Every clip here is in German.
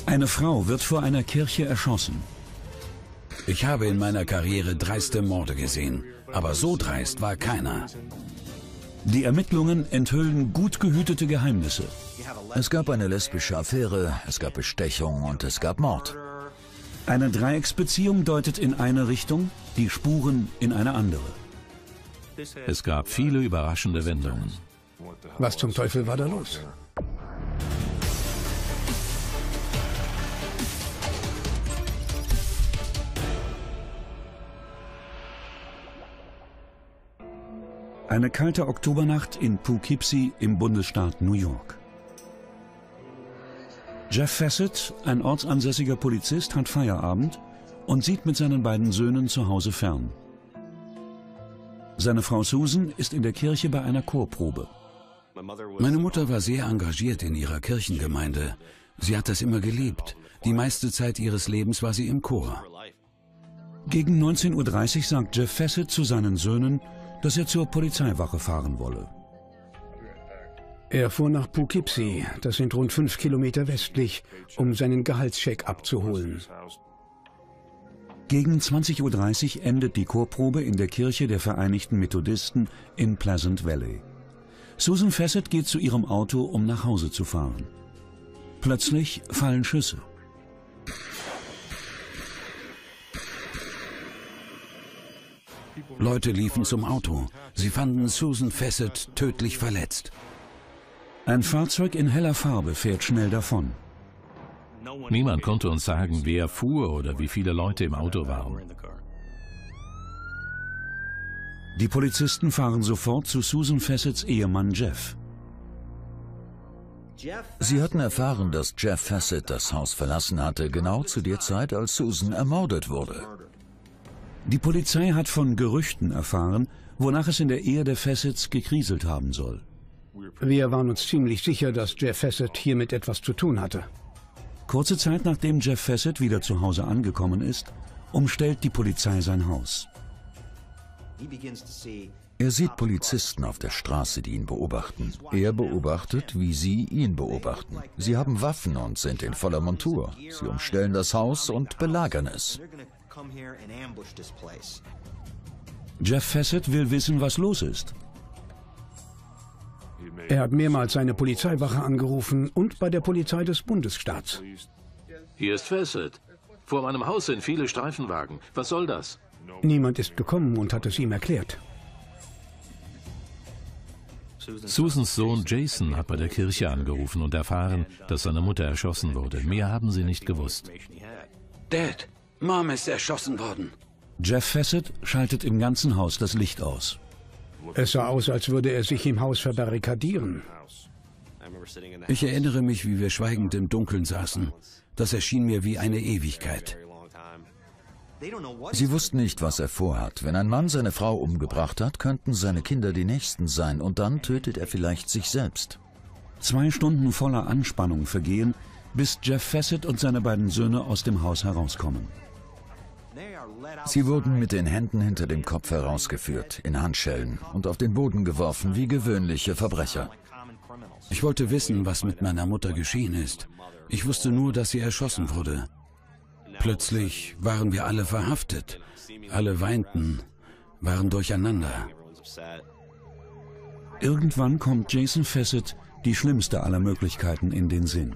Eine Frau wird vor einer Kirche erschossen. Ich habe in meiner Karriere dreiste Morde gesehen, aber so dreist war keiner. Die Ermittlungen enthüllen gut gehütete Geheimnisse. Es gab eine lesbische Affäre, es gab Bestechung und es gab Mord. Eine Dreiecksbeziehung deutet in eine Richtung, die Spuren in eine andere. Es gab viele überraschende Wendungen. Was zum Teufel war da los? Eine kalte Oktobernacht in Poughkeepsie im Bundesstaat New York. Jeff Fassett, ein ortsansässiger Polizist, hat Feierabend und sieht mit seinen beiden Söhnen zu Hause fern. Seine Frau Susan ist in der Kirche bei einer Chorprobe. Meine Mutter war sehr engagiert in ihrer Kirchengemeinde. Sie hat das immer geliebt. Die meiste Zeit ihres Lebens war sie im Chor. Gegen 19:30 Uhr sagt Jeff Fassett zu seinen Söhnen, dass er zur Polizeiwache fahren wolle. Er fuhr nach Poughkeepsie, das sind rund 5 Kilometer westlich, um seinen Gehaltscheck abzuholen. Gegen 20:30 Uhr endet die Chorprobe in der Kirche der Vereinigten Methodisten in Pleasant Valley. Susan Fassett geht zu ihrem Auto, um nach Hause zu fahren. Plötzlich fallen Schüsse. Leute liefen zum Auto. Sie fanden Susan Fassett tödlich verletzt. Ein Fahrzeug in heller Farbe fährt schnell davon. Niemand konnte uns sagen, wer fuhr oder wie viele Leute im Auto waren. Die Polizisten fahren sofort zu Susan Fassetts Ehemann Jeff. Sie hatten erfahren, dass Jeff Fassett das Haus verlassen hatte, genau zu der Zeit, als Susan ermordet wurde. Die Polizei hat von Gerüchten erfahren, wonach es in der Ehe der Fassetts gekriselt haben soll. Wir waren uns ziemlich sicher, dass Jeff Fassett hiermit etwas zu tun hatte. Kurze Zeit nachdem Jeff Fassett wieder zu Hause angekommen ist, umstellt die Polizei sein Haus. Er sieht Polizisten auf der Straße, die ihn beobachten. Er beobachtet, wie sie ihn beobachten. Sie haben Waffen und sind in voller Montur. Sie umstellen das Haus und belagern es. Jeff Fassett will wissen, was los ist. Er hat mehrmals seine Polizeiwache angerufen und bei der Polizei des Bundesstaats. Hier ist Fassett. Vor meinem Haus sind viele Streifenwagen. Was soll das? Niemand ist gekommen und hat es ihm erklärt. Susans Sohn Jason hat bei der Kirche angerufen und erfahren, dass seine Mutter erschossen wurde. Mehr haben sie nicht gewusst. Dad, Mom ist erschossen worden. Jeff Fassett schaltet im ganzen Haus das Licht aus. Es sah aus, als würde er sich im Haus verbarrikadieren. Ich erinnere mich, wie wir schweigend im Dunkeln saßen. Das erschien mir wie eine Ewigkeit. Sie wussten nicht, was er vorhat. Wenn ein Mann seine Frau umgebracht hat, könnten seine Kinder die Nächsten sein und dann tötet er vielleicht sich selbst. 2 Stunden voller Anspannung vergehen, bis Jeff Fassett und seine beiden Söhne aus dem Haus herauskommen. Sie wurden mit den Händen hinter dem Kopf herausgeführt, in Handschellen und auf den Boden geworfen wie gewöhnliche Verbrecher. Ich wollte wissen, was mit meiner Mutter geschehen ist. Ich wusste nur, dass sie erschossen wurde. Plötzlich waren wir alle verhaftet. Alle weinten, waren durcheinander. Irgendwann kommt Jason Fassett die schlimmste aller Möglichkeiten in den Sinn.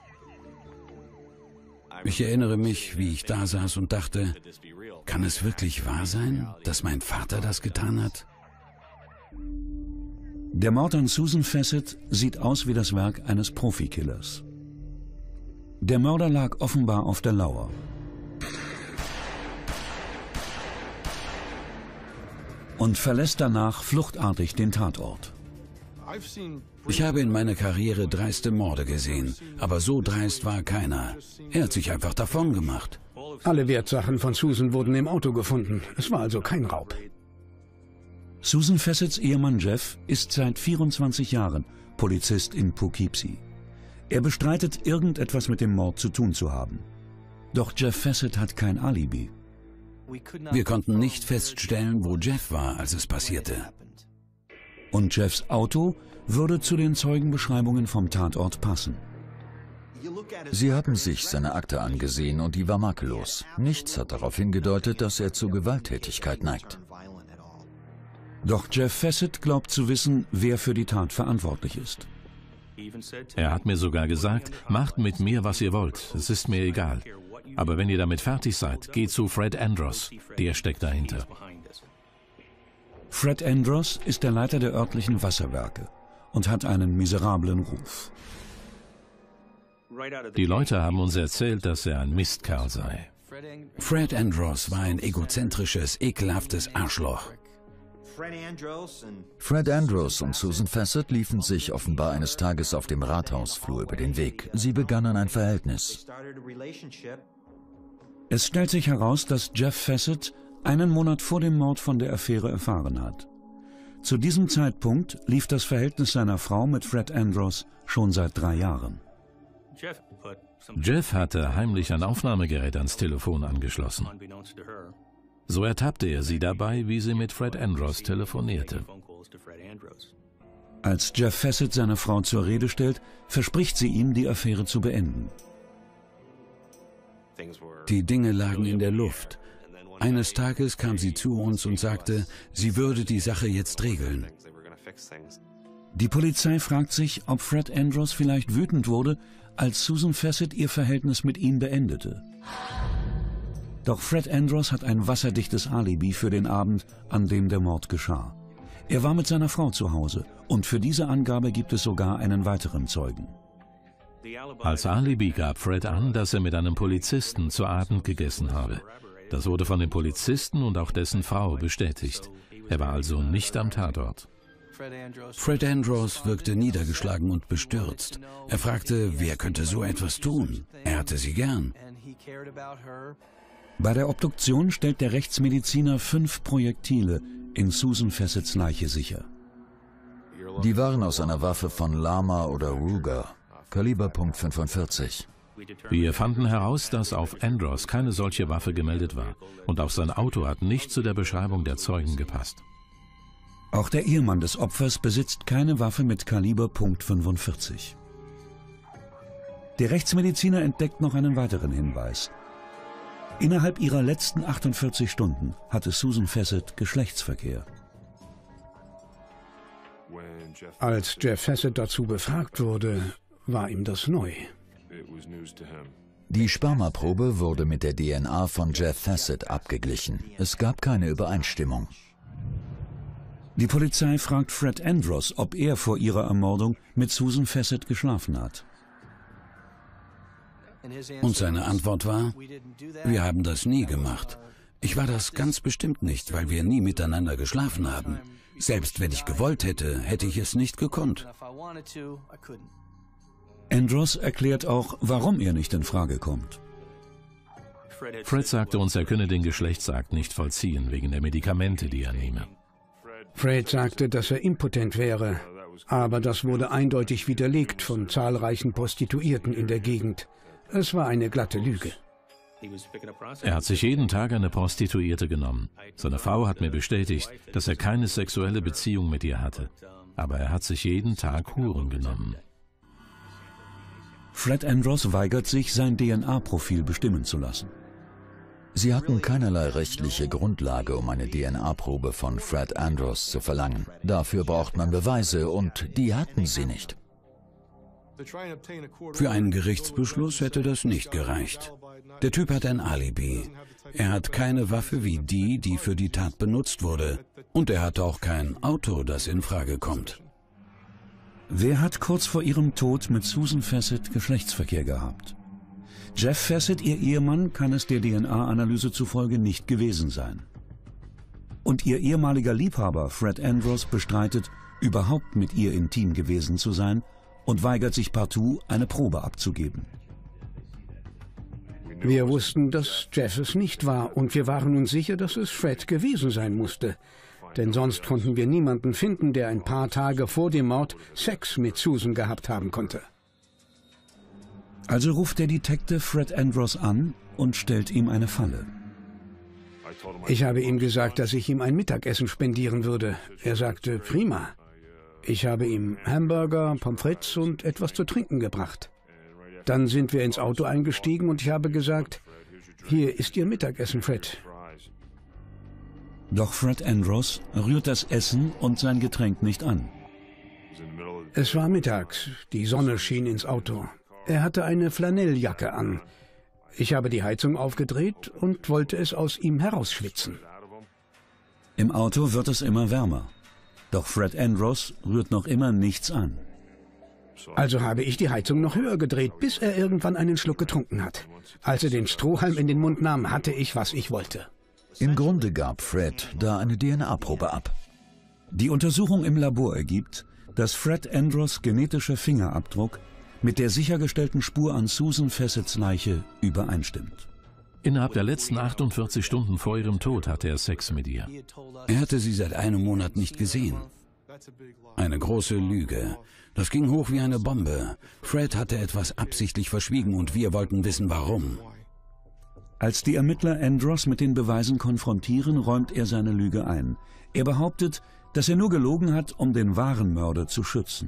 Ich erinnere mich, wie ich da saß und dachte, kann es wirklich wahr sein, dass mein Vater das getan hat? Der Mord an Susan Fassett sieht aus wie das Werk eines Profikillers. Der Mörder lag offenbar auf der Lauer. Und verlässt danach fluchtartig den Tatort. Ich habe in meiner Karriere dreiste Morde gesehen, aber so dreist war keiner. Er hat sich einfach davon gemacht. Alle Wertsachen von Susan wurden im Auto gefunden. Es war also kein Raub. Susan Fassetts Ehemann Jeff ist seit 24 Jahren Polizist in Poughkeepsie. Er bestreitet, irgendetwas mit dem Mord zu tun zu haben. Doch Jeff Fassett hat kein Alibi. Wir konnten nicht feststellen, wo Jeff war, als es passierte. Und Jeffs Auto würde zu den Zeugenbeschreibungen vom Tatort passen. Sie haben sich seine Akte angesehen und die war makellos. Nichts hat darauf hingedeutet, dass er zu Gewalttätigkeit neigt. Doch Jeff Fassett glaubt zu wissen, wer für die Tat verantwortlich ist. Er hat mir sogar gesagt, macht mit mir, was ihr wollt, es ist mir egal. Aber wenn ihr damit fertig seid, geht zu Fred Andros, der steckt dahinter. Fred Andros ist der Leiter der örtlichen Wasserwerke und hat einen miserablen Ruf. Die Leute haben uns erzählt, dass er ein Mistkerl sei. Fred Andros war ein egozentrisches, ekelhaftes Arschloch. Fred Andros und Susan Fassett liefen sich offenbar eines Tages auf dem Rathausflur über den Weg. Sie begannen ein Verhältnis. Es stellt sich heraus, dass Jeff Fassett einen Monat vor dem Mord von der Affäre erfahren hat. Zu diesem Zeitpunkt lief das Verhältnis seiner Frau mit Fred Andros schon seit 3 Jahren. Jeff hatte heimlich ein Aufnahmegerät ans Telefon angeschlossen. So ertappte er sie dabei, wie sie mit Fred Andros telefonierte. Als Jeff Fassett seine Frau zur Rede stellt, verspricht sie ihm, die Affäre zu beenden. Die Dinge lagen in der Luft. Eines Tages kam sie zu uns und sagte, sie würde die Sache jetzt regeln. Die Polizei fragt sich, ob Fred Andros vielleicht wütend wurde, als Susan Fassett ihr Verhältnis mit ihm beendete. Doch Fred Andros hat ein wasserdichtes Alibi für den Abend, an dem der Mord geschah. Er war mit seiner Frau zu Hause und für diese Angabe gibt es sogar einen weiteren Zeugen. Als Alibi gab Fred an, dass er mit einem Polizisten zu Abend gegessen habe. Das wurde von dem Polizisten und auch dessen Frau bestätigt. Er war also nicht am Tatort. Fred Andros wirkte niedergeschlagen und bestürzt. Er fragte, wer könnte so etwas tun? Er hatte sie gern. Bei der Obduktion stellt der Rechtsmediziner 5 Projektile in Susan Fassetts Leiche sicher. Die waren aus einer Waffe von Lama oder Ruger, Kaliber .45. Wir fanden heraus, dass auf Andros keine solche Waffe gemeldet war und auch sein Auto hat nicht zu der Beschreibung der Zeugen gepasst. Auch der Ehemann des Opfers besitzt keine Waffe mit Kaliber .45. Der Rechtsmediziner entdeckt noch einen weiteren Hinweis. Innerhalb ihrer letzten 48 Stunden hatte Susan Fassett Geschlechtsverkehr. Als Jeff Fassett dazu befragt wurde, war ihm das neu. Die Spermaprobe wurde mit der DNA von Jeff Fassett abgeglichen. Es gab keine Übereinstimmung. Die Polizei fragt Fred Andros, ob er vor ihrer Ermordung mit Susan Fassett geschlafen hat. Und seine Antwort war, wir haben das nie gemacht. Ich war das ganz bestimmt nicht, weil wir nie miteinander geschlafen haben. Selbst wenn ich gewollt hätte, hätte ich es nicht gekonnt. Andros erklärt auch, warum er nicht in Frage kommt. Fred sagte uns, er könne den Geschlechtsakt nicht vollziehen, wegen der Medikamente, die er nehme. Fred sagte, dass er impotent wäre, aber das wurde eindeutig widerlegt von zahlreichen Prostituierten in der Gegend. Es war eine glatte Lüge. Er hat sich jeden Tag eine Prostituierte genommen. Seine Frau hat mir bestätigt, dass er keine sexuelle Beziehung mit ihr hatte. Aber er hat sich jeden Tag Huren genommen. Fred Andros weigert sich, sein DNA-Profil bestimmen zu lassen. Sie hatten keinerlei rechtliche Grundlage, um eine DNA-Probe von Fred Andros zu verlangen. Dafür braucht man Beweise und die hatten sie nicht. Für einen Gerichtsbeschluss hätte das nicht gereicht. Der Typ hat ein Alibi. Er hat keine Waffe wie die, die für die Tat benutzt wurde. Und er hat auch kein Auto, das in Frage kommt. Wer hat kurz vor ihrem Tod mit Susan Fassett Geschlechtsverkehr gehabt? Jeff Fassett, ihr Ehemann, kann es der DNA-Analyse zufolge nicht gewesen sein. Und ihr ehemaliger Liebhaber Fred Andros bestreitet, überhaupt mit ihr intim gewesen zu sein und weigert sich partout, eine Probe abzugeben. Wir wussten, dass Jeff es nicht war und wir waren uns sicher, dass es Fred gewesen sein musste. Denn sonst konnten wir niemanden finden, der ein paar Tage vor dem Mord Sex mit Susan gehabt haben konnte. Also ruft der Detective Fred Andros an und stellt ihm eine Falle. Ich habe ihm gesagt, dass ich ihm ein Mittagessen spendieren würde. Er sagte, prima. Ich habe ihm Hamburger, Pommes frites und etwas zu trinken gebracht. Dann sind wir ins Auto eingestiegen und ich habe gesagt, hier ist Ihr Mittagessen, Fred. Doch Fred Andros rührt das Essen und sein Getränk nicht an. Es war mittags, die Sonne schien ins Auto. Er hatte eine Flanelljacke an. Ich habe die Heizung aufgedreht und wollte es aus ihm herausschwitzen. Im Auto wird es immer wärmer. Doch Fred Andros rührt noch immer nichts an. Also habe ich die Heizung noch höher gedreht, bis er irgendwann einen Schluck getrunken hat. Als er den Strohhalm in den Mund nahm, hatte ich, was ich wollte. Im Grunde gab Fred da eine DNA-Probe ab. Die Untersuchung im Labor ergibt, dass Fred Andros genetischer Fingerabdruck mit der sichergestellten Spur an Susan Fassets Leiche übereinstimmt. Innerhalb der letzten 48 Stunden vor ihrem Tod hatte er Sex mit ihr. Er hatte sie seit einem Monat nicht gesehen. Eine große Lüge. Das ging hoch wie eine Bombe. Fred hatte etwas absichtlich verschwiegen und wir wollten wissen, warum. Als die Ermittler Andros mit den Beweisen konfrontieren, räumt er seine Lüge ein. Er behauptet, dass er nur gelogen hat, um den wahren Mörder zu schützen.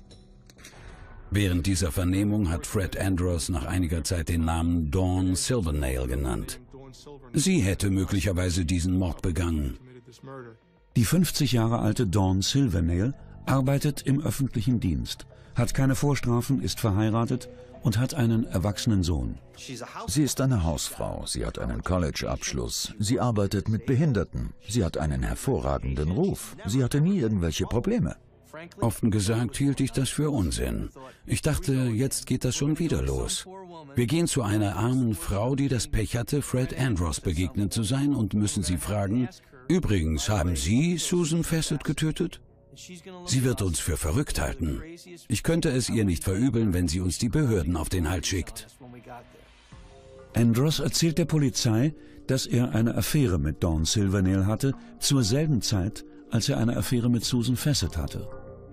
Während dieser Vernehmung hat Fred Andros nach einiger Zeit den Namen Dawn Silvernail genannt. Sie hätte möglicherweise diesen Mord begangen. Die 50 Jahre alte Dawn Silvernail arbeitet im öffentlichen Dienst, hat keine Vorstrafen, ist verheiratet und hat einen erwachsenen Sohn. Sie ist eine Hausfrau, sie hat einen College-Abschluss, sie arbeitet mit Behinderten, sie hat einen hervorragenden Ruf, sie hatte nie irgendwelche Probleme. Offen gesagt hielt ich das für Unsinn. Ich dachte, jetzt geht das schon wieder los. Wir gehen zu einer armen Frau, die das Pech hatte, Fred Andros begegnet zu sein und müssen sie fragen, übrigens, haben Sie Susan Fassett getötet? Sie wird uns für verrückt halten. Ich könnte es ihr nicht verübeln, wenn sie uns die Behörden auf den Hals schickt. Andros erzählt der Polizei, dass er eine Affäre mit Dawn Silvernail hatte, zur selben Zeit, als er eine Affäre mit Susan Fassett hatte.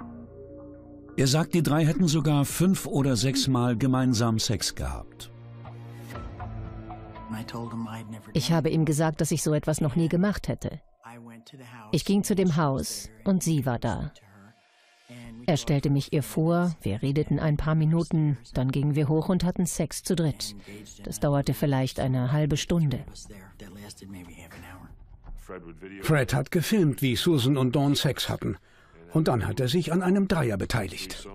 Er sagt, die drei hätten sogar 5 oder 6 Mal gemeinsam Sex gehabt. Ich habe ihm gesagt, dass ich so etwas noch nie gemacht hätte. Ich ging zu dem Haus und sie war da. Er stellte mich ihr vor, wir redeten ein paar Minuten, dann gingen wir hoch und hatten Sex zu dritt. Das dauerte vielleicht eine halbe Stunde. Fred hat gefilmt, wie Susan und Dawn Sex hatten. Und dann hat er sich an einem Dreier beteiligt.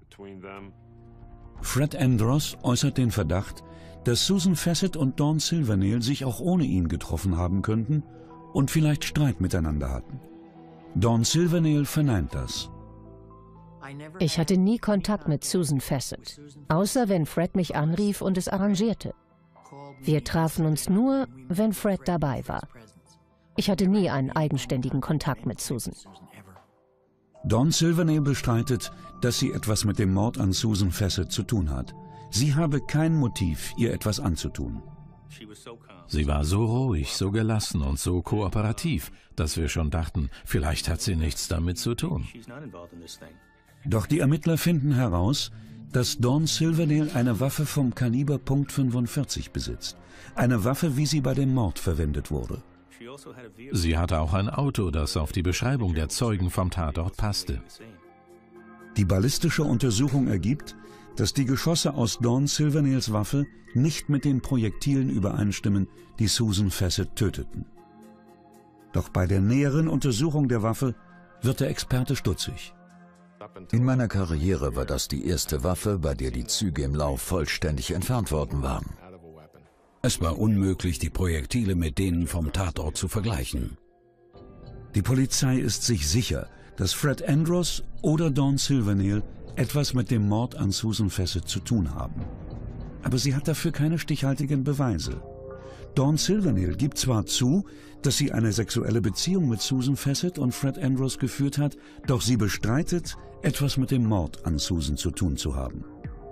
Fred Andros äußert den Verdacht, dass Susan Fassett und Dawn Silvernail sich auch ohne ihn getroffen haben könnten und vielleicht Streit miteinander hatten. Dawn Silvernail verneint das. Ich hatte nie Kontakt mit Susan Fassett, außer wenn Fred mich anrief und es arrangierte. Wir trafen uns nur, wenn Fred dabei war. Ich hatte nie einen eigenständigen Kontakt mit Susan. Dawn Silvernail bestreitet, dass sie etwas mit dem Mord an Susan Fassett zu tun hat. Sie habe kein Motiv, ihr etwas anzutun. Sie war so ruhig, so gelassen und so kooperativ, dass wir schon dachten, vielleicht hat sie nichts damit zu tun. Doch die Ermittler finden heraus, dass Dawn Silvernail eine Waffe vom Kaliber .45 besitzt. Eine Waffe, wie sie bei dem Mord verwendet wurde. Sie hatte auch ein Auto, das auf die Beschreibung der Zeugen vom Tatort passte. Die ballistische Untersuchung ergibt, dass die Geschosse aus Dawn Silvernails Waffe nicht mit den Projektilen übereinstimmen, die Susan Fassett töteten. Doch bei der näheren Untersuchung der Waffe wird der Experte stutzig. In meiner Karriere war das die erste Waffe, bei der die Züge im Lauf vollständig entfernt worden waren. Es war unmöglich, die Projektile mit denen vom Tatort zu vergleichen. Die Polizei ist sich sicher, dass Fred Andros oder Dawn Silvernail etwas mit dem Mord an Susan Fassett zu tun haben. Aber sie hat dafür keine stichhaltigen Beweise. Dawn Silvernail gibt zwar zu, dass sie eine sexuelle Beziehung mit Susan Fassett und Fred Andros geführt hat, doch sie bestreitet, etwas mit dem Mord an Susan zu tun zu haben.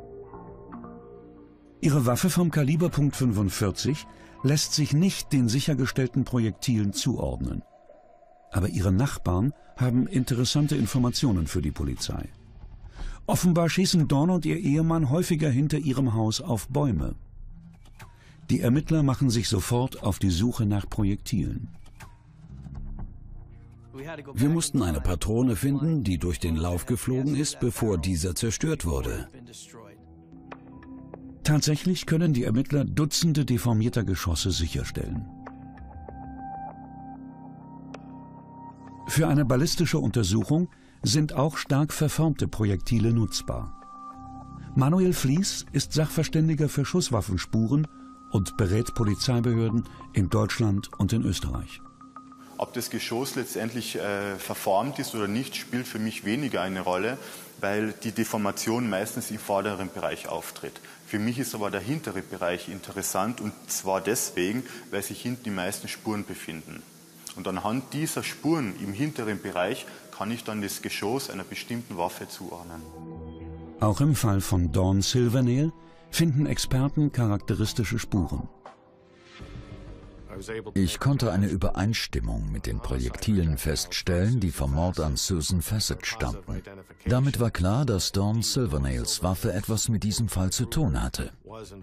Ihre Waffe vom Kaliber .45 lässt sich nicht den sichergestellten Projektilen zuordnen. Aber ihre Nachbarn haben interessante Informationen für die Polizei. Offenbar schießen Dawn und ihr Ehemann häufiger hinter ihrem Haus auf Bäume. Die Ermittler machen sich sofort auf die Suche nach Projektilen. Wir mussten eine Patrone finden, die durch den Lauf geflogen ist, bevor dieser zerstört wurde. Tatsächlich können die Ermittler Dutzende deformierter Geschosse sicherstellen. Für eine ballistische Untersuchung sind auch stark verformte Projektile nutzbar. Manuel Flies ist Sachverständiger für Schusswaffenspuren und berät Polizeibehörden in Deutschland und in Österreich. Ob das Geschoss letztendlich verformt ist oder nicht, spielt für mich weniger eine Rolle, weil die Deformation meistens im vorderen Bereich auftritt. Für mich ist aber der hintere Bereich interessant, und zwar deswegen, weil sich hinten die meisten Spuren befinden. Und anhand dieser Spuren im hinteren Bereich kann ich dann das Geschoss einer bestimmten Waffe zuordnen. Auch im Fall von Dawn Silvernail finden Experten charakteristische Spuren. Ich konnte eine Übereinstimmung mit den Projektilen feststellen, die vom Mord an Susan Fessett stammten. Damit war klar, dass Dawn Silvernails Waffe etwas mit diesem Fall zu tun hatte.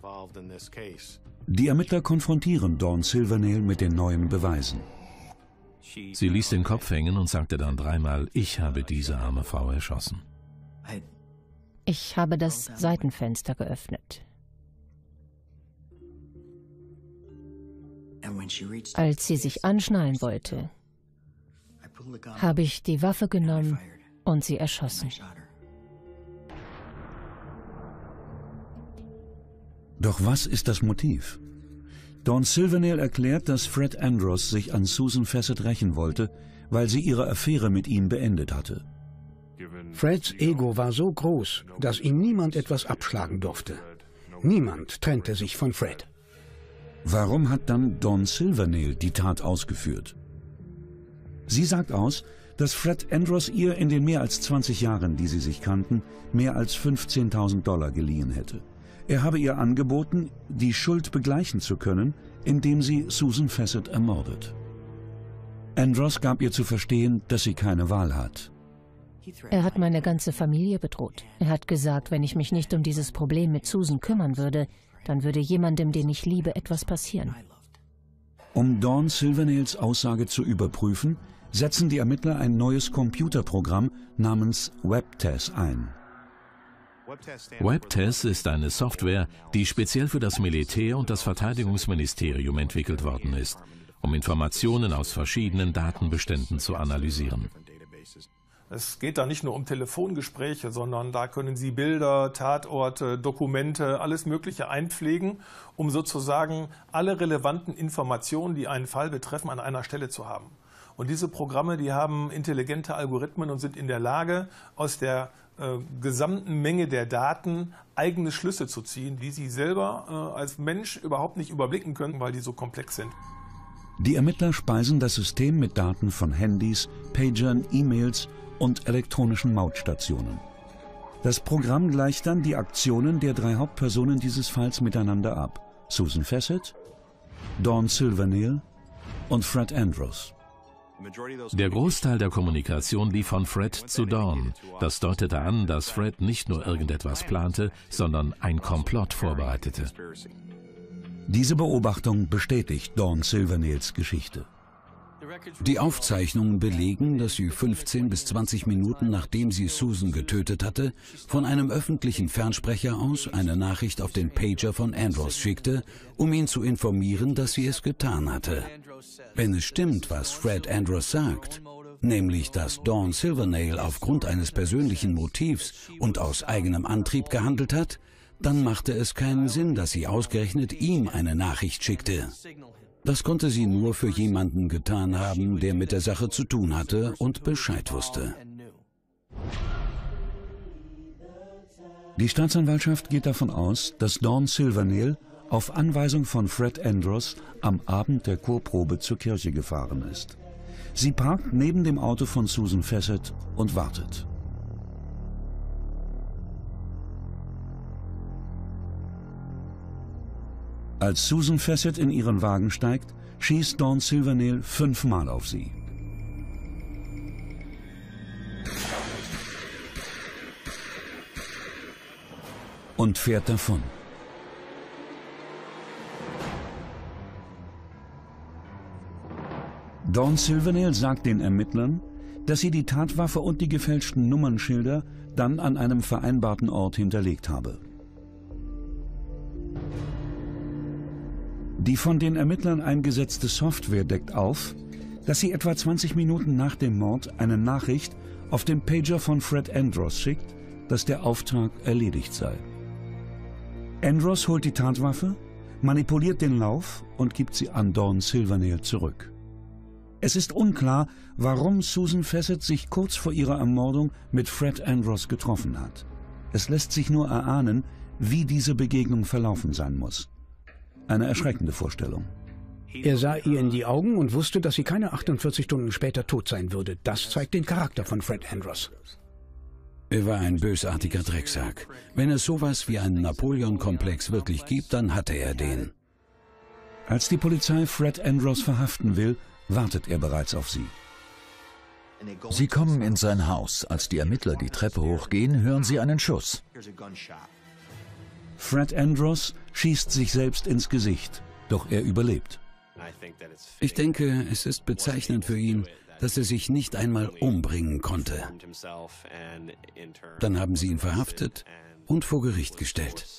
Die Ermittler konfrontieren Dawn Silvernail mit den neuen Beweisen. Sie ließ den Kopf hängen und sagte dann dreimal: Ich habe diese arme Frau erschossen. Ich habe das Seitenfenster geöffnet. Als sie sich anschnallen wollte, habe ich die Waffe genommen und sie erschossen. Doch was ist das Motiv? Dawn Silvernail erklärt, dass Fred Andros sich an Susan Fessett rächen wollte, weil sie ihre Affäre mit ihm beendet hatte. Freds Ego war so groß, dass ihm niemand etwas abschlagen durfte. Niemand trennte sich von Fred. Warum hat dann Dawn Silvernail die Tat ausgeführt? Sie sagt aus, dass Fred Andros ihr in den mehr als 20 Jahren, die sie sich kannten, mehr als $15.000 geliehen hätte. Er habe ihr angeboten, die Schuld begleichen zu können, indem sie Susan Fessett ermordet. Andros gab ihr zu verstehen, dass sie keine Wahl hat. Er hat meine ganze Familie bedroht. Er hat gesagt, wenn ich mich nicht um dieses Problem mit Susan kümmern würde, dann würde jemandem, den ich liebe, etwas passieren. Um Dawn Silvernails Aussage zu überprüfen, setzen die Ermittler ein neues Computerprogramm namens WebTES ein. WebTES ist eine Software, die speziell für das Militär und das Verteidigungsministerium entwickelt worden ist, um Informationen aus verschiedenen Datenbeständen zu analysieren. Es geht da nicht nur um Telefongespräche, sondern da können Sie Bilder, Tatorte, Dokumente, alles Mögliche einpflegen, um sozusagen alle relevanten Informationen, die einen Fall betreffen, an einer Stelle zu haben. Und diese Programme, die haben intelligente Algorithmen und sind in der Lage, aus der gesamten Menge der Daten eigene Schlüsse zu ziehen, die Sie selber als Mensch überhaupt nicht überblicken können, weil die so komplex sind. Die Ermittler speisen das System mit Daten von Handys, Pagern, E-Mails und elektronischen Mautstationen. Das Programm gleicht dann die Aktionen der 3 Hauptpersonen dieses Falls miteinander ab: Susan Fessett, Dawn Silvernail und Fred Andros. Der Großteil der Kommunikation lief von Fred zu Dawn. Das deutete an, dass Fred nicht nur irgendetwas plante, sondern ein Komplott vorbereitete. Diese Beobachtung bestätigt Dawn Silvernails Geschichte. Die Aufzeichnungen belegen, dass sie 15 bis 20 Minuten nachdem sie Susan getötet hatte, von einem öffentlichen Fernsprecher aus eine Nachricht auf den Pager von Andros schickte, um ihn zu informieren, dass sie es getan hatte. Wenn es stimmt, was Fred Andros sagt, nämlich dass Dawn Silvernail aufgrund eines persönlichen Motivs und aus eigenem Antrieb gehandelt hat, dann machte es keinen Sinn, dass sie ausgerechnet ihm eine Nachricht schickte. Das konnte sie nur für jemanden getan haben, der mit der Sache zu tun hatte und Bescheid wusste. Die Staatsanwaltschaft geht davon aus, dass Dawn Silvernail auf Anweisung von Fred Andros am Abend der Chorprobe zur Kirche gefahren ist. Sie parkt neben dem Auto von Susan Fessett und wartet. Als Susan Fessett in ihren Wagen steigt, schießt Dawn Silvernail 5-mal auf sie. Und fährt davon. Dawn Silvernail sagt den Ermittlern, dass sie die Tatwaffe und die gefälschten Nummernschilder dann an einem vereinbarten Ort hinterlegt habe. Die von den Ermittlern eingesetzte Software deckt auf, dass sie etwa 20 Minuten nach dem Mord eine Nachricht auf den Pager von Fred Andros schickt, dass der Auftrag erledigt sei. Andros holt die Tatwaffe, manipuliert den Lauf und gibt sie an Dawn Silvernail zurück. Es ist unklar, warum Susan Fessett sich kurz vor ihrer Ermordung mit Fred Andros getroffen hat. Es lässt sich nur erahnen, wie diese Begegnung verlaufen sein muss. Eine erschreckende Vorstellung. Er sah ihr in die Augen und wusste, dass sie keine 48 Stunden später tot sein würde. Das zeigt den Charakter von Fred Andros. Er war ein bösartiger Drecksack. Wenn es sowas wie einen Napoleon-Komplex wirklich gibt, dann hatte er den. Als die Polizei Fred Andros verhaften will, wartet er bereits auf sie. Sie kommen in sein Haus. Als die Ermittler die Treppe hochgehen, hören sie einen Schuss. Fred Andros schießt sich selbst ins Gesicht, doch er überlebt. Ich denke, es ist bezeichnend für ihn, dass er sich nicht einmal umbringen konnte. Dann haben sie ihn verhaftet und vor Gericht gestellt.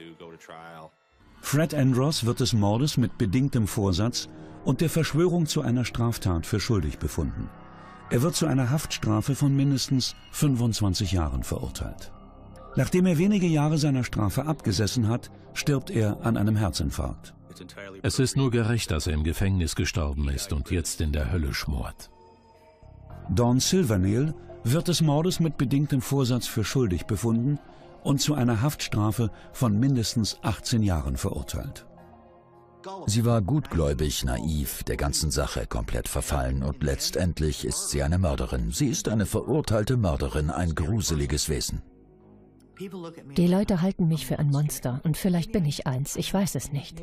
Fred Andros wird des Mordes mit bedingtem Vorsatz und der Verschwörung zu einer Straftat für schuldig befunden. Er wird zu einer Haftstrafe von mindestens 25 Jahren verurteilt. Nachdem er wenige Jahre seiner Strafe abgesessen hat, stirbt er an einem Herzinfarkt. Es ist nur gerecht, dass er im Gefängnis gestorben ist und jetzt in der Hölle schmort. Dawn Silvernail wird des Mordes mit bedingtem Vorsatz für schuldig befunden und zu einer Haftstrafe von mindestens 18 Jahren verurteilt. Sie war gutgläubig, naiv, der ganzen Sache komplett verfallen und letztendlich ist sie eine Mörderin. Sie ist eine verurteilte Mörderin, ein gruseliges Wesen. Die Leute halten mich für ein Monster und vielleicht bin ich eins, ich weiß es nicht.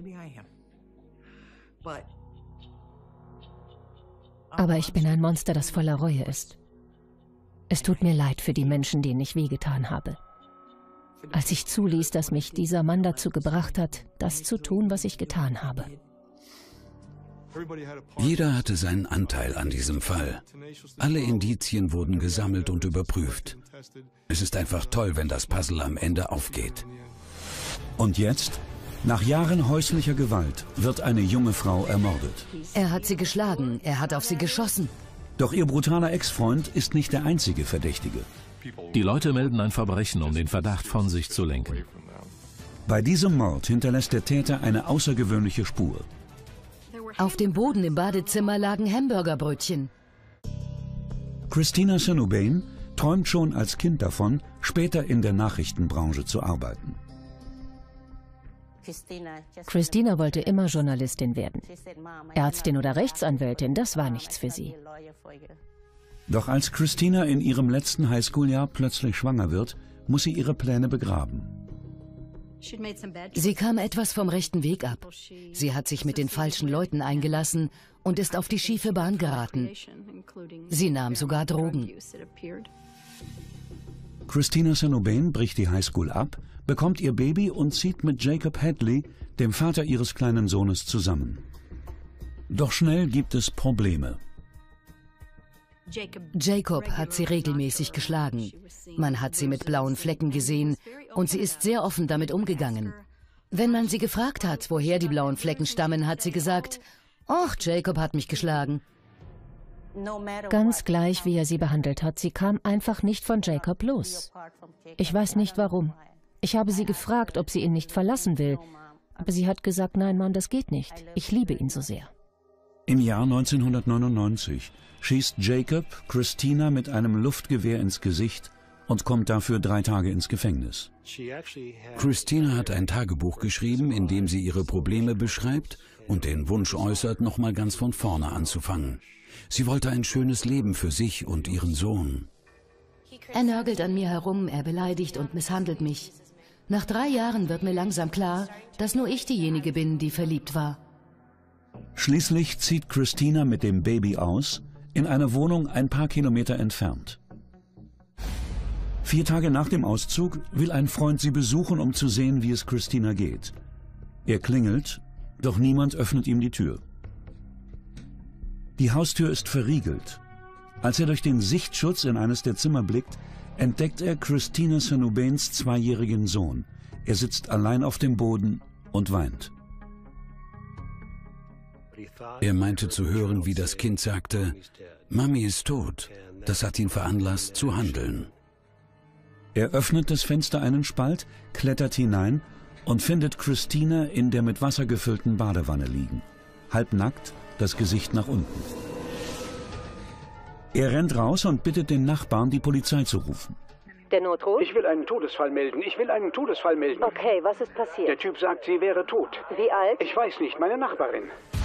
Aber ich bin ein Monster, das voller Reue ist. Es tut mir leid für die Menschen, denen ich wehgetan habe. Als ich zuließ, dass mich dieser Mann dazu gebracht hat, das zu tun, was ich getan habe. Jeder hatte seinen Anteil an diesem Fall. Alle Indizien wurden gesammelt und überprüft. Es ist einfach toll, wenn das Puzzle am Ende aufgeht. Und jetzt? Nach Jahren häuslicher Gewalt wird eine junge Frau ermordet. Er hat sie geschlagen, er hat auf sie geschossen. Doch ihr brutaler Ex-Freund ist nicht der einzige Verdächtige. Die Leute melden ein Verbrechen, um den Verdacht von sich zu lenken. Bei diesem Mord hinterlässt der Täter eine außergewöhnliche Spur. Auf dem Boden im Badezimmer lagen Hamburgerbrötchen. Christina Sinobain träumt schon als Kind davon, später in der Nachrichtenbranche zu arbeiten. Christina wollte immer Journalistin werden. Ärztin oder Rechtsanwältin, das war nichts für sie. Doch als Christina in ihrem letzten Highschool-Jahr plötzlich schwanger wird, muss sie ihre Pläne begraben. Sie kam etwas vom rechten Weg ab. Sie hat sich mit den falschen Leuten eingelassen und ist auf die schiefe Bahn geraten. Sie nahm sogar Drogen. Christina Sinobain bricht die Highschool ab, bekommt ihr Baby und zieht mit Jacob Hadley, dem Vater ihres kleinen Sohnes, zusammen. Doch schnell gibt es Probleme. Jacob hat sie regelmäßig geschlagen. Man hat sie mit blauen Flecken gesehen und sie ist sehr offen damit umgegangen. Wenn man sie gefragt hat, woher die blauen Flecken stammen, hat sie gesagt, »Och, Jacob hat mich geschlagen.« Ganz gleich, wie er sie behandelt hat, sie kam einfach nicht von Jacob los. Ich weiß nicht warum. Ich habe sie gefragt, ob sie ihn nicht verlassen will, aber sie hat gesagt, nein, Mann, das geht nicht. Ich liebe ihn so sehr. Im Jahr 1999 schießt Jacob Christina mit einem Luftgewehr ins Gesicht und kommt dafür 3 Tage ins Gefängnis. Christina hat ein Tagebuch geschrieben, in dem sie ihre Probleme beschreibt und den Wunsch äußert, nochmal ganz von vorne anzufangen. Sie wollte ein schönes Leben für sich und ihren Sohn. Er nörgelt an mir herum, er beleidigt und misshandelt mich. Nach 3 Jahren wird mir langsam klar, dass nur ich diejenige bin, die verliebt war. Schließlich zieht Christina mit dem Baby aus, in eine Wohnung ein paar Kilometer entfernt. 4 Tage nach dem Auszug will ein Freund sie besuchen, um zu sehen, wie es Christina geht. Er klingelt, doch niemand öffnet ihm die Tür. Die Haustür ist verriegelt. Als er durch den Sichtschutz in eines der Zimmer blickt, entdeckt er Christina Sinobains 2-jährigen Sohn. Er sitzt allein auf dem Boden und weint. Er meinte zu hören, wie das Kind sagte, Mami ist tot. Das hat ihn veranlasst zu handeln. Er öffnet das Fenster einen Spalt, klettert hinein und findet Christina in der mit Wasser gefüllten Badewanne liegen. Halbnackt, das Gesicht nach unten. Er rennt raus und bittet den Nachbarn, die Polizei zu rufen. Der Notruf? Ich will einen Todesfall melden. Okay, was ist passiert? Der Typ sagt, sie wäre tot. Wie alt? Ich weiß nicht, meine Nachbarin.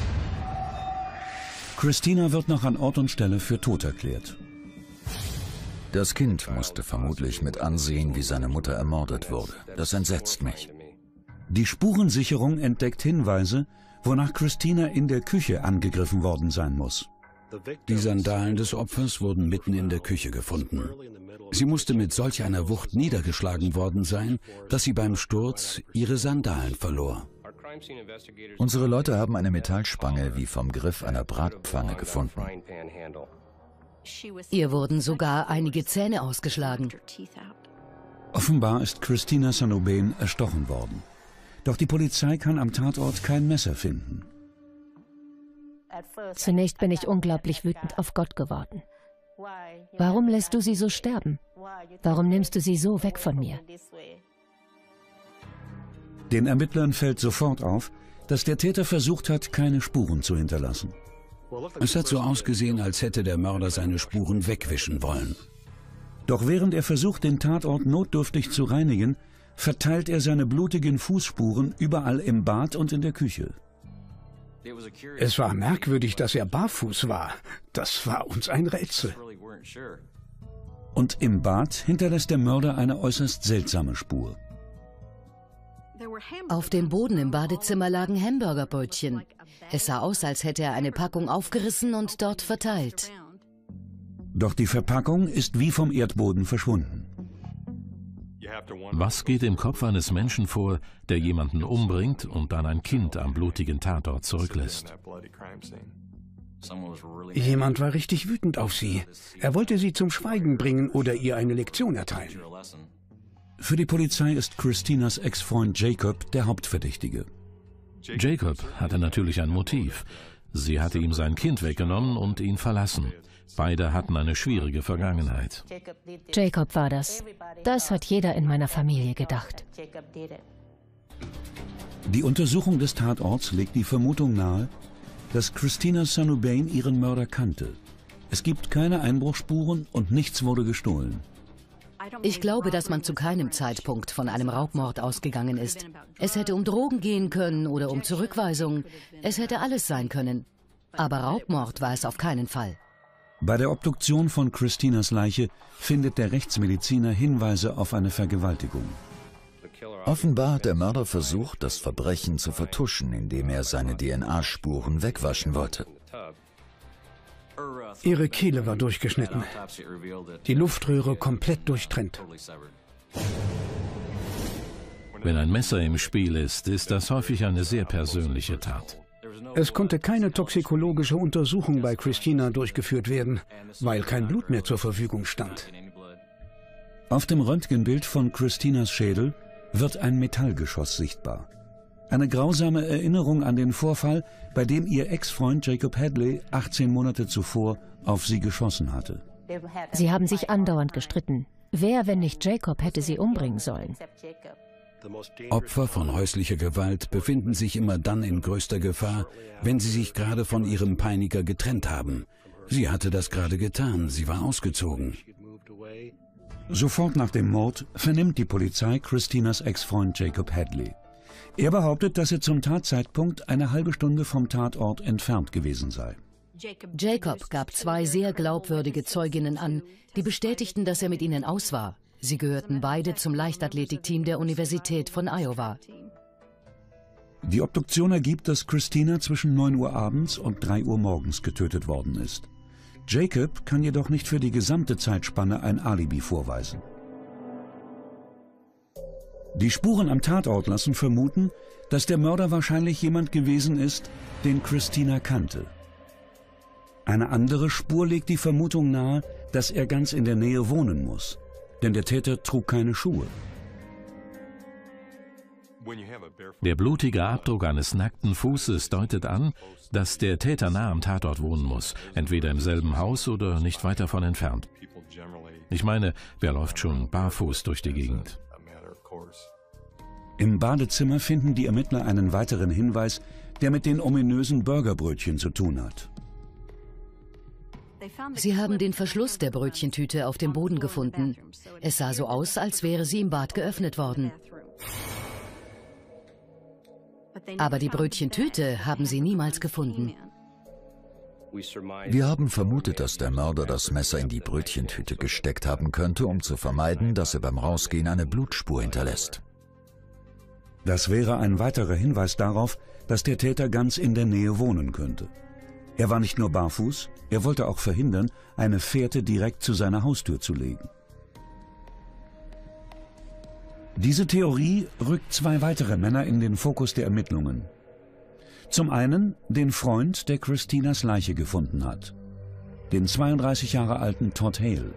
Christina wird noch an Ort und Stelle für tot erklärt. Das Kind musste vermutlich mit ansehen, wie seine Mutter ermordet wurde. Das entsetzt mich. Die Spurensicherung entdeckt Hinweise, wonach Christina in der Küche angegriffen worden sein muss. Die Sandalen des Opfers wurden mitten in der Küche gefunden. Sie musste mit solch einer Wucht niedergeschlagen worden sein, dass sie beim Sturz ihre Sandalen verlor. Unsere Leute haben eine Metallspange wie vom Griff einer Bratpfanne gefunden. Ihr wurden sogar einige Zähne ausgeschlagen. Offenbar ist Christina Sanobain erstochen worden. Doch die Polizei kann am Tatort kein Messer finden. Zunächst bin ich unglaublich wütend auf Gott geworden. Warum lässt du sie so sterben? Warum nimmst du sie so weg von mir? Den Ermittlern fällt sofort auf, dass der Täter versucht hat, keine Spuren zu hinterlassen. Es hat so ausgesehen, als hätte der Mörder seine Spuren wegwischen wollen. Doch während er versucht, den Tatort notdürftig zu reinigen, verteilt er seine blutigen Fußspuren überall im Bad und in der Küche. Es war merkwürdig, dass er barfuß war. Das war uns ein Rätsel. Und im Bad hinterlässt der Mörder eine äußerst seltsame Spur. Auf dem Boden im Badezimmer lagen Hamburgerbrötchen. Es sah aus, als hätte er eine Packung aufgerissen und dort verteilt. Doch die Verpackung ist wie vom Erdboden verschwunden. Was geht im Kopf eines Menschen vor, der jemanden umbringt und dann ein Kind am blutigen Tatort zurücklässt? Jemand war richtig wütend auf sie. Er wollte sie zum Schweigen bringen oder ihr eine Lektion erteilen. Für die Polizei ist Christinas Ex-Freund Jacob der Hauptverdächtige. Jacob hatte natürlich ein Motiv. Sie hatte ihm sein Kind weggenommen und ihn verlassen. Beide hatten eine schwierige Vergangenheit. Jacob war das. Das hat jeder in meiner Familie gedacht. Die Untersuchung des Tatorts legt die Vermutung nahe, dass Christina Sanobain ihren Mörder kannte. Es gibt keine Einbruchsspuren und nichts wurde gestohlen. Ich glaube, dass man zu keinem Zeitpunkt von einem Raubmord ausgegangen ist. Es hätte um Drogen gehen können oder um Zurückweisung. Es hätte alles sein können. Aber Raubmord war es auf keinen Fall. Bei der Obduktion von Christinas Leiche findet der Rechtsmediziner Hinweise auf eine Vergewaltigung. Offenbar hat der Mörder versucht, das Verbrechen zu vertuschen, indem er seine DNA-Spuren wegwaschen wollte. Ihre Kehle war durchgeschnitten, die Luftröhre komplett durchtrennt. Wenn ein Messer im Spiel ist, ist das häufig eine sehr persönliche Tat. Es konnte keine toxikologische Untersuchung bei Christina durchgeführt werden, weil kein Blut mehr zur Verfügung stand. Auf dem Röntgenbild von Christinas Schädel wird ein Metallgeschoss sichtbar. Eine grausame Erinnerung an den Vorfall, bei dem ihr Ex-Freund Jacob Hadley 18 Monate zuvor auf sie geschossen hatte. Sie haben sich andauernd gestritten. Wer, wenn nicht Jacob, hätte sie umbringen sollen? Opfer von häuslicher Gewalt befinden sich immer dann in größter Gefahr, wenn sie sich gerade von ihrem Peiniger getrennt haben. Sie hatte das gerade getan, sie war ausgezogen. Sofort nach dem Mord vernimmt die Polizei Christinas Ex-Freund Jacob Hadley. Er behauptet, dass er zum Tatzeitpunkt eine halbe Stunde vom Tatort entfernt gewesen sei. Jacob gab 2 sehr glaubwürdige Zeuginnen an, die bestätigten, dass er mit ihnen aus war. Sie gehörten beide zum Leichtathletikteam der Universität von Iowa. Die Obduktion ergibt, dass Christina zwischen 9 Uhr abends und 3 Uhr morgens getötet worden ist. Jacob kann jedoch nicht für die gesamte Zeitspanne ein Alibi vorweisen. Die Spuren am Tatort lassen vermuten, dass der Mörder wahrscheinlich jemand gewesen ist, den Christina kannte. Eine andere Spur legt die Vermutung nahe, dass er ganz in der Nähe wohnen muss, denn der Täter trug keine Schuhe. Der blutige Abdruck eines nackten Fußes deutet an, dass der Täter nah am Tatort wohnen muss, entweder im selben Haus oder nicht weit davon entfernt. Ich meine, wer läuft schon barfuß durch die Gegend? Im Badezimmer finden die Ermittler einen weiteren Hinweis, der mit den ominösen Burgerbrötchen zu tun hat. Sie haben den Verschluss der Brötchentüte auf dem Boden gefunden. Es sah so aus, als wäre sie im Bad geöffnet worden. Aber die Brötchentüte haben sie niemals gefunden. Wir haben vermutet, dass der Mörder das Messer in die Brötchentüte gesteckt haben könnte, um zu vermeiden, dass er beim Rausgehen eine Blutspur hinterlässt. Das wäre ein weiterer Hinweis darauf, dass der Täter ganz in der Nähe wohnen könnte. Er war nicht nur barfuß, er wollte auch verhindern, eine Fährte direkt zu seiner Haustür zu legen. Diese Theorie rückt zwei weitere Männer in den Fokus der Ermittlungen. Zum einen den Freund, der Christinas Leiche gefunden hat, den 32 Jahre alten Todd Hale.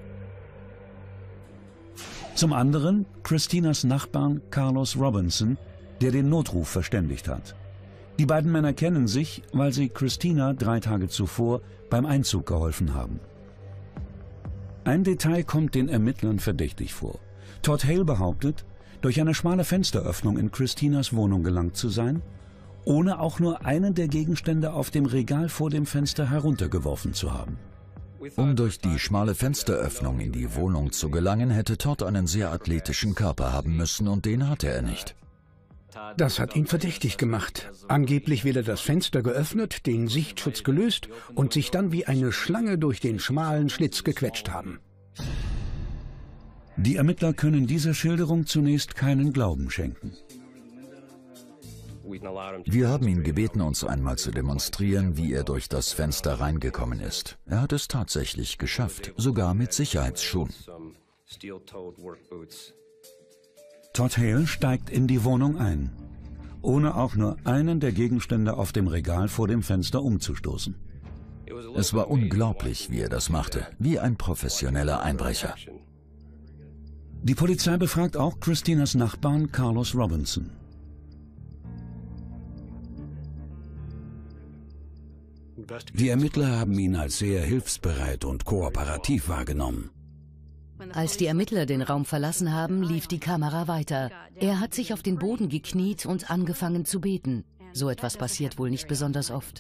Zum anderen Christinas Nachbarn Carlos Robinson, der den Notruf verständigt hat. Die beiden Männer kennen sich, weil sie Christina 3 Tage zuvor beim Einzug geholfen haben. Ein Detail kommt den Ermittlern verdächtig vor. Todd Hale behauptet, durch eine schmale Fensteröffnung in Christinas Wohnung gelangt zu sein, ohne auch nur einen der Gegenstände auf dem Regal vor dem Fenster heruntergeworfen zu haben. Um durch die schmale Fensteröffnung in die Wohnung zu gelangen, hätte Todd einen sehr athletischen Körper haben müssen und den hatte er nicht. Das hat ihn verdächtig gemacht. Angeblich will er das Fenster geöffnet, den Sichtschutz gelöst und sich dann wie eine Schlange durch den schmalen Schlitz gequetscht haben. Die Ermittler können dieser Schilderung zunächst keinen Glauben schenken. Wir haben ihn gebeten, uns einmal zu demonstrieren, wie er durch das Fenster reingekommen ist. Er hat es tatsächlich geschafft, sogar mit Sicherheitsschuhen. Todd Hale steigt in die Wohnung ein, ohne auch nur einen der Gegenstände auf dem Regal vor dem Fenster umzustoßen. Es war unglaublich, wie er das machte, wie ein professioneller Einbrecher. Die Polizei befragt auch Christinas Nachbarn Carlos Robinson. Die Ermittler haben ihn als sehr hilfsbereit und kooperativ wahrgenommen. Als die Ermittler den Raum verlassen haben, lief die Kamera weiter. Er hat sich auf den Boden gekniet und angefangen zu beten. So etwas passiert wohl nicht besonders oft.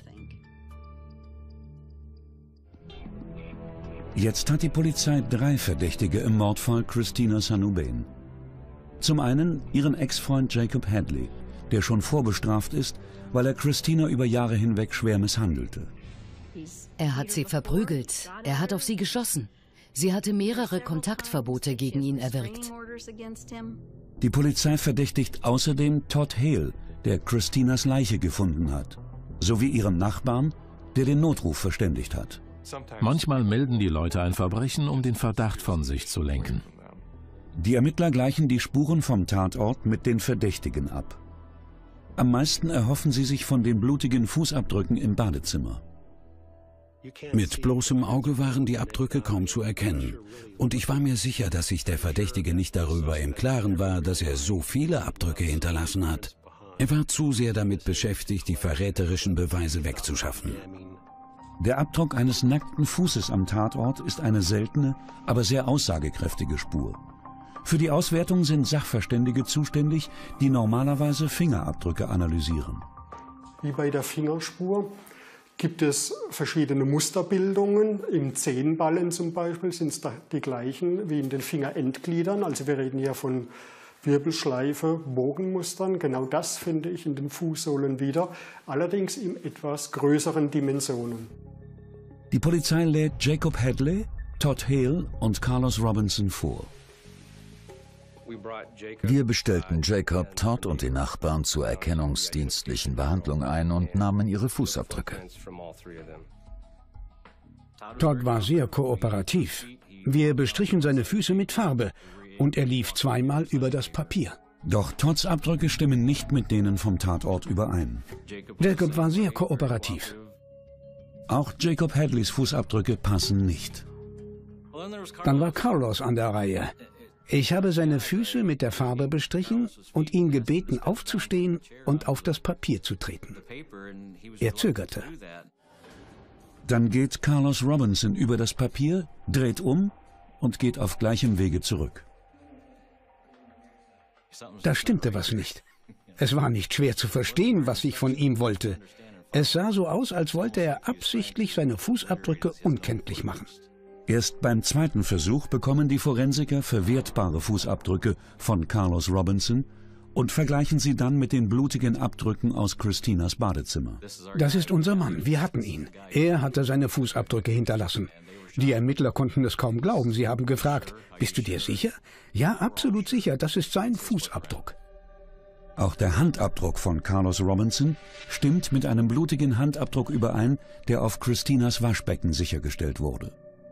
Jetzt hat die Polizei 3 Verdächtige im Mordfall Christina Sanubén. Zum einen ihren Ex-Freund Jacob Hadley, der schon vorbestraft ist, weil er Christina über Jahre hinweg schwer misshandelte. Er hat sie verprügelt. Er hat auf sie geschossen. Sie hatte mehrere Kontaktverbote gegen ihn erwirkt. Die Polizei verdächtigt außerdem Todd Hale, der Christinas Leiche gefunden hat, sowie ihren Nachbarn, der den Notruf verständigt hat. Manchmal melden die Leute ein Verbrechen, um den Verdacht von sich zu lenken. Die Ermittler gleichen die Spuren vom Tatort mit den Verdächtigen ab. Am meisten erhoffen sie sich von den blutigen Fußabdrücken im Badezimmer. Mit bloßem Auge waren die Abdrücke kaum zu erkennen. Und ich war mir sicher, dass sich der Verdächtige nicht darüber im Klaren war, dass er so viele Abdrücke hinterlassen hat. Er war zu sehr damit beschäftigt, die verräterischen Beweise wegzuschaffen. Der Abdruck eines nackten Fußes am Tatort ist eine seltene, aber sehr aussagekräftige Spur. Für die Auswertung sind Sachverständige zuständig, die normalerweise Fingerabdrücke analysieren. Wie bei der Fingerspur gibt es verschiedene Musterbildungen. Im Zehenballen zum Beispiel sind es die gleichen wie in den Fingerendgliedern. Also wir reden hier von Wirbelschleife, Bogenmustern. Genau das finde ich in den Fußsohlen wieder, allerdings in etwas größeren Dimensionen. Die Polizei lädt Jacob Hadley, Todd Hale und Carlos Robinson vor. Wir bestellten Jacob, Todd und die Nachbarn zur erkennungsdienstlichen Behandlung ein und nahmen ihre Fußabdrücke. Todd war sehr kooperativ. Wir bestrichen seine Füße mit Farbe und er lief zweimal über das Papier. Doch Todds Abdrücke stimmen nicht mit denen vom Tatort überein. Jacob war sehr kooperativ. Auch Jacob Hadleys Fußabdrücke passen nicht. Dann war Carlos an der Reihe. Ich habe seine Füße mit der Farbe bestrichen und ihn gebeten, aufzustehen und auf das Papier zu treten. Er zögerte. Dann geht Carlos Robinson über das Papier, dreht um und geht auf gleichem Wege zurück. Da stimmte was nicht. Es war nicht schwer zu verstehen, was ich von ihm wollte. Es sah so aus, als wollte er absichtlich seine Fußabdrücke unkenntlich machen. Erst beim zweiten Versuch bekommen die Forensiker verwertbare Fußabdrücke von Carlos Robinson und vergleichen sie dann mit den blutigen Abdrücken aus Christinas Badezimmer. Das ist unser Mann, wir hatten ihn. Er hatte seine Fußabdrücke hinterlassen. Die Ermittler konnten es kaum glauben. Sie haben gefragt, bist du dir sicher? Ja, absolut sicher, das ist sein Fußabdruck. Auch der Handabdruck von Carlos Robinson stimmt mit einem blutigen Handabdruck überein, der auf Christinas Waschbecken sichergestellt wurde.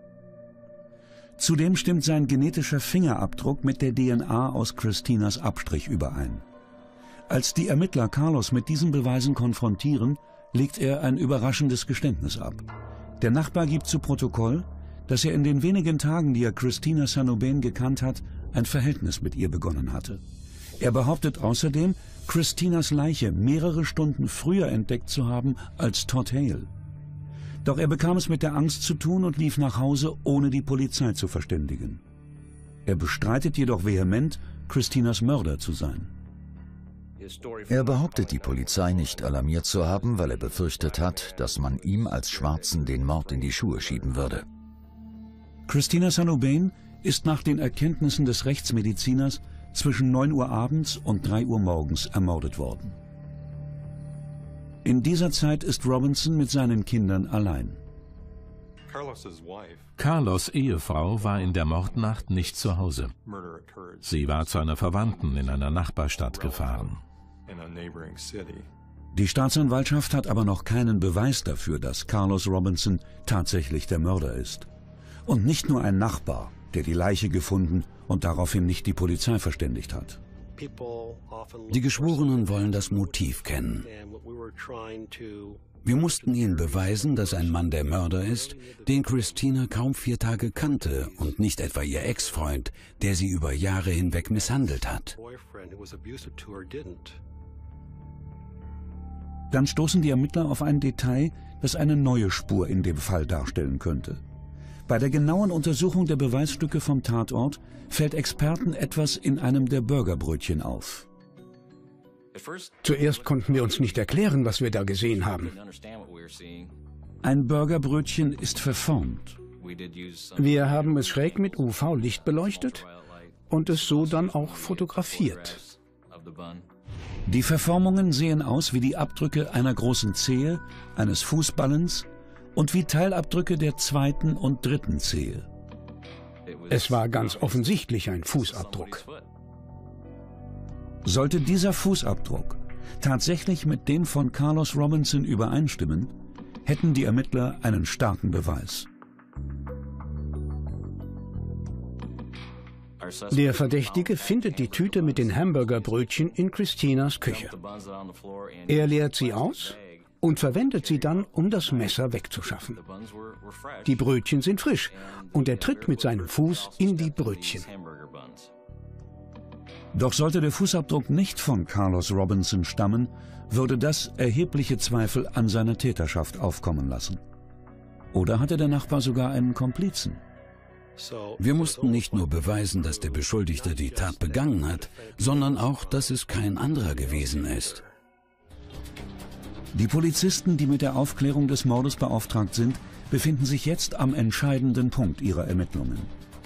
Zudem stimmt sein genetischer Fingerabdruck mit der DNA aus Christinas Abstrich überein. Als die Ermittler Carlos mit diesen Beweisen konfrontieren, legt er ein überraschendes Geständnis ab. Der Nachbar gibt zu Protokoll, dass er in den wenigen Tagen, die er Christina Sanoben gekannt hat, ein Verhältnis mit ihr begonnen hatte. Er behauptet außerdem, Christinas Leiche mehrere Stunden früher entdeckt zu haben als Todd Hale. Doch er bekam es mit der Angst zu tun und lief nach Hause, ohne die Polizei zu verständigen. Er bestreitet jedoch vehement, Christinas Mörder zu sein. Er behauptet, die Polizei nicht alarmiert zu haben, weil er befürchtet hat, dass man ihm als Schwarzen den Mord in die Schuhe schieben würde. Christina Sanoben ist nach den Erkenntnissen des Rechtsmediziners zwischen 9 Uhr abends und 3 Uhr morgens ermordet worden. In dieser Zeit ist Robinson mit seinen Kindern allein. Carlos' Ehefrau war in der Mordnacht nicht zu Hause. Sie war zu einer Verwandten in einer Nachbarstadt gefahren. Die Staatsanwaltschaft hat aber noch keinen Beweis dafür, dass Carlos Robinson tatsächlich der Mörder ist. Und nicht nur ein Nachbar, der die Leiche gefunden und daraufhin nicht die Polizei verständigt hat. Die Geschworenen wollen das Motiv kennen. Wir mussten ihnen beweisen, dass ein Mann der Mörder ist, den Christina kaum 4 Tage kannte und nicht etwa ihr Ex-Freund, der sie über Jahre hinweg misshandelt hat. Dann stoßen die Ermittler auf ein Detail, das eine neue Spur in dem Fall darstellen könnte. Bei der genauen Untersuchung der Beweisstücke vom Tatort fällt Experten etwas in einem der Burgerbrötchen auf. Zuerst konnten wir uns nicht erklären, was wir da gesehen haben. Ein Burgerbrötchen ist verformt. Wir haben es schräg mit UV-Licht beleuchtet und es so dann auch fotografiert. Die Verformungen sehen aus wie die Abdrücke einer großen Zehe, eines Fußballens und wie Teilabdrücke der 2. und 3. Zehe. Es war ganz offensichtlich ein Fußabdruck. Sollte dieser Fußabdruck tatsächlich mit dem von Carlos Robinson übereinstimmen, hätten die Ermittler einen starken Beweis. Der Verdächtige findet die Tüte mit den Hamburgerbrötchen in Christinas Küche. Er leert sie aus und verwendet sie dann, um das Messer wegzuschaffen. Die Brötchen sind frisch und er tritt mit seinem Fuß in die Brötchen. Doch sollte der Fußabdruck nicht von Carlos Robinson stammen, würde das erhebliche Zweifel an seiner Täterschaft aufkommen lassen. Oder hatte der Nachbar sogar einen Komplizen? Wir mussten nicht nur beweisen, dass der Beschuldigte die Tat begangen hat, sondern auch, dass es kein anderer gewesen ist. Die Polizisten, die mit der Aufklärung des Mordes beauftragt sind, befinden sich jetzt am entscheidenden Punkt ihrer Ermittlungen.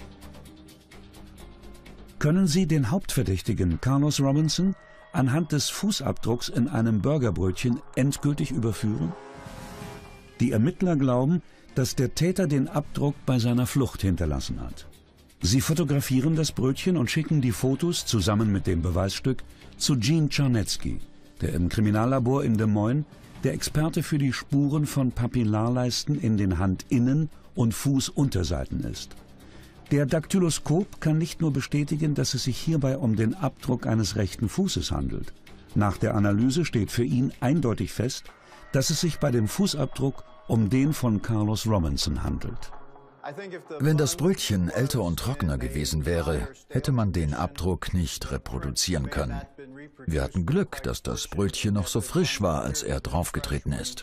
Können sie den Hauptverdächtigen Carlos Robinson anhand des Fußabdrucks in einem Burgerbrötchen endgültig überführen? Die Ermittler glauben, dass der Täter den Abdruck bei seiner Flucht hinterlassen hat. Sie fotografieren das Brötchen und schicken die Fotos zusammen mit dem Beweisstück zu Gene Czarnecki, der im Kriminallabor in Des Moines der Experte für die Spuren von Papillarleisten in den Handinnen- und Fußunterseiten ist. Der Daktyloskop kann nicht nur bestätigen, dass es sich hierbei um den Abdruck eines rechten Fußes handelt. Nach der Analyse steht für ihn eindeutig fest, dass es sich bei dem Fußabdruck um den von Carlos Robinson handelt. Wenn das Brötchen älter und trockener gewesen wäre, hätte man den Abdruck nicht reproduzieren können. Wir hatten Glück, dass das Brötchen noch so frisch war, als er draufgetreten ist.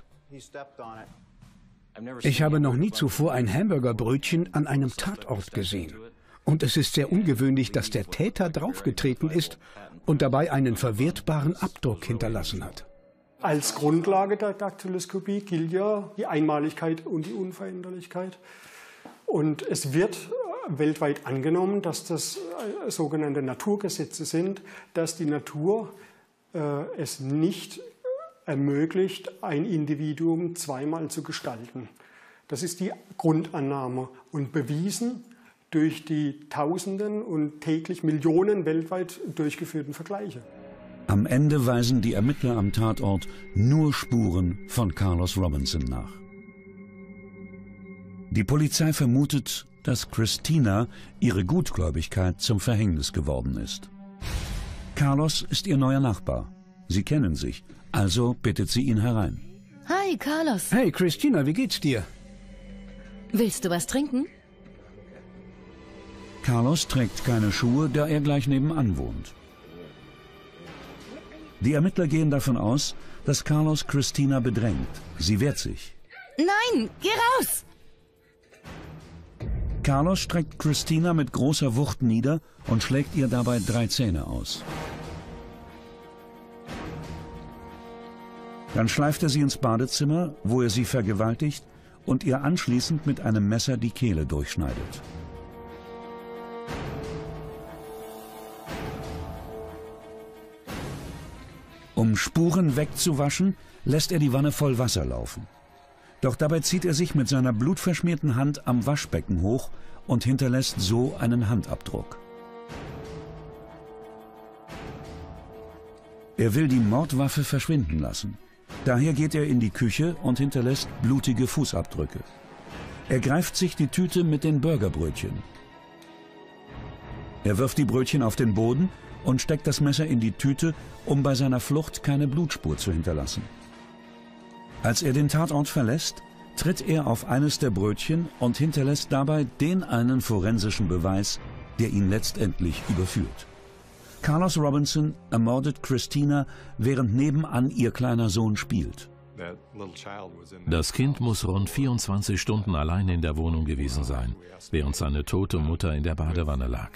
Ich habe noch nie zuvor ein Hamburgerbrötchen an einem Tatort gesehen. Und es ist sehr ungewöhnlich, dass der Täter draufgetreten ist und dabei einen verwertbaren Abdruck hinterlassen hat. Als Grundlage der Daktyloskopie gilt ja die Einmaligkeit und die Unveränderlichkeit. Und es wird weltweit angenommen, dass das sogenannte Naturgesetze sind, dass die Natur es nicht ermöglicht, ein Individuum zweimal zu gestalten. Das ist die Grundannahme und bewiesen durch die Tausenden und täglich Millionen weltweit durchgeführten Vergleiche. Am Ende weisen die Ermittler am Tatort nur Spuren von Carlos Robinson nach. Die Polizei vermutet, dass Christina ihre Gutgläubigkeit zum Verhängnis geworden ist. Carlos ist ihr neuer Nachbar. Sie kennen sich, also bittet sie ihn herein. Hi, Carlos. Hey, Christina, wie geht's dir? Willst du was trinken? Carlos trägt keine Schuhe, da er gleich nebenan wohnt. Die Ermittler gehen davon aus, dass Carlos Christina bedrängt. Sie wehrt sich. Nein, geh raus! Carlos streckt Christina mit großer Wucht nieder und schlägt ihr dabei 3 Zähne aus. Dann schleift er sie ins Badezimmer, wo er sie vergewaltigt und ihr anschließend mit einem Messer die Kehle durchschneidet. Um Spuren wegzuwaschen, lässt er die Wanne voll Wasser laufen. Doch dabei zieht er sich mit seiner blutverschmierten Hand am Waschbecken hoch und hinterlässt so einen Handabdruck. Er will die Mordwaffe verschwinden lassen. Daher geht er in die Küche und hinterlässt blutige Fußabdrücke. Er greift sich die Tüte mit den Burgerbrötchen. Er wirft die Brötchen auf den Boden und steckt das Messer in die Tüte, um bei seiner Flucht keine Blutspur zu hinterlassen. Als er den Tatort verlässt, tritt er auf eines der Brötchen und hinterlässt dabei den einen forensischen Beweis, der ihn letztendlich überführt. Carlos Robinson ermordet Christina, während nebenan ihr kleiner Sohn spielt. Das Kind muss rund 24 Stunden allein in der Wohnung gewesen sein, während seine tote Mutter in der Badewanne lag.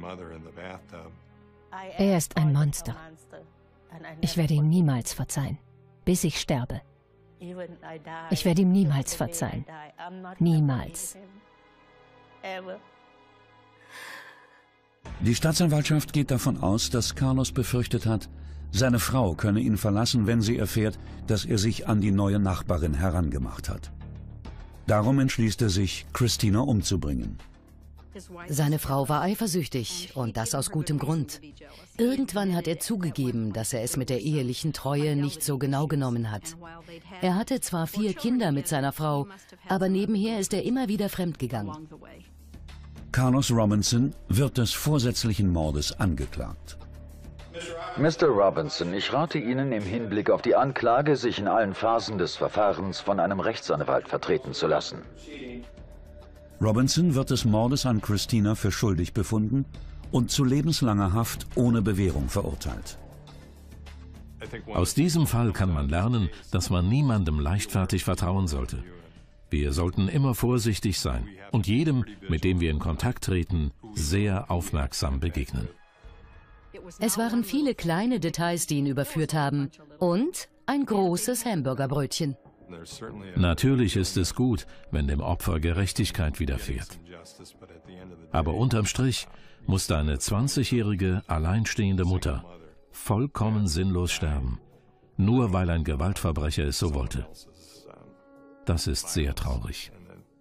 Er ist ein Monster. Ich werde ihm niemals verzeihen, bis ich sterbe. Ich werde ihm niemals verzeihen. Niemals. Die Staatsanwaltschaft geht davon aus, dass Carlos befürchtet hat, seine Frau könne ihn verlassen, wenn sie erfährt, dass er sich an die neue Nachbarin herangemacht hat. Darum entschließt er sich, Christina umzubringen. Seine Frau war eifersüchtig und das aus gutem Grund. Irgendwann hat er zugegeben, dass er es mit der ehelichen Treue nicht so genau genommen hat. Er hatte zwar 4 Kinder mit seiner Frau, aber nebenher ist er immer wieder fremdgegangen. Carlos Robinson wird des vorsätzlichen Mordes angeklagt. Mr. Robinson, ich rate Ihnen im Hinblick auf die Anklage, sich in allen Phasen des Verfahrens von einem Rechtsanwalt vertreten zu lassen. Robinson wird des Mordes an Christina für schuldig befunden und zu lebenslanger Haft ohne Bewährung verurteilt. Aus diesem Fall kann man lernen, dass man niemandem leichtfertig vertrauen sollte. Wir sollten immer vorsichtig sein und jedem, mit dem wir in Kontakt treten, sehr aufmerksam begegnen. Es waren viele kleine Details, die ihn überführt haben. Und ein großes Hamburgerbrötchen. Natürlich ist es gut, wenn dem Opfer Gerechtigkeit widerfährt. Aber unterm Strich muss deine 20-jährige alleinstehende Mutter vollkommen sinnlos sterben, nur weil ein Gewaltverbrecher es so wollte. Das ist sehr traurig.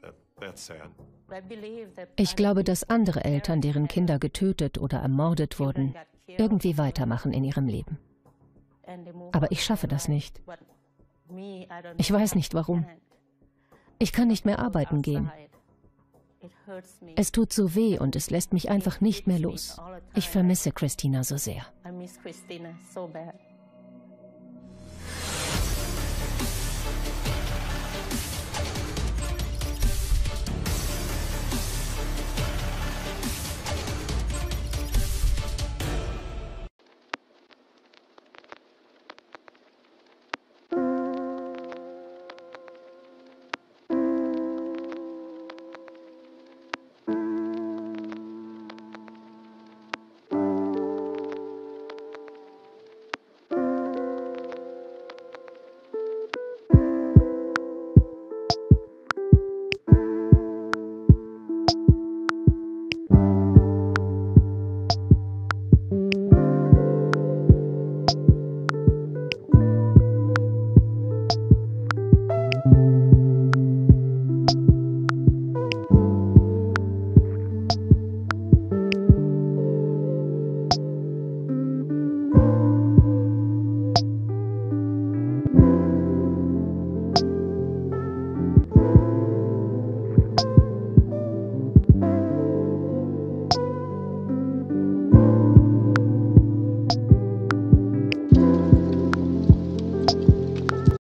Ich glaube, dass andere Eltern, deren Kinder getötet oder ermordet wurden, irgendwie weitermachen in ihrem Leben. Aber ich schaffe das nicht. Ich weiß nicht warum. Ich kann nicht mehr arbeiten gehen. Es tut so weh und es lässt mich einfach nicht mehr los. Ich vermisse Christina so sehr.